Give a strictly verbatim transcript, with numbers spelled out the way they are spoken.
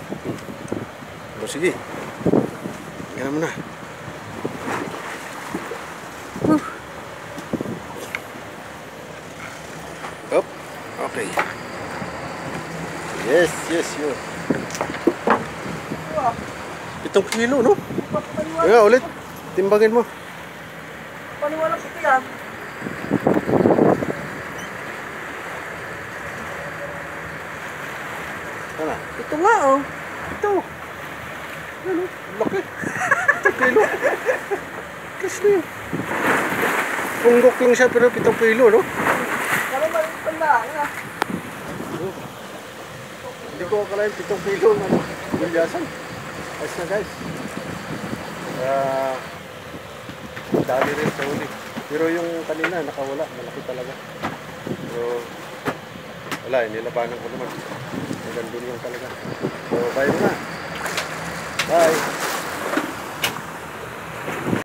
O sige. Ganun mo na. Whew. Up. Okay. Yes, yes, yun. Pitong kilo, no? Kaya ulit. Timbangin mo. Paniwala ko yan. Ano? Ito nga oh. Ito. Ano? Laki. Pitong kilo. Kasi na yun. Punggok lang siya pero pitong kilo, no? Pero maliit pa lang ah. Hindi ko akalain pitong kilo ng gulyasan. Ayos na guys. Ah, dami rin sa huli. Pero yung kanina nakawala, malaki talaga. So, wala, nilabanan ko naman. Hanggang doon lang talaga. So, bye muna. Bye.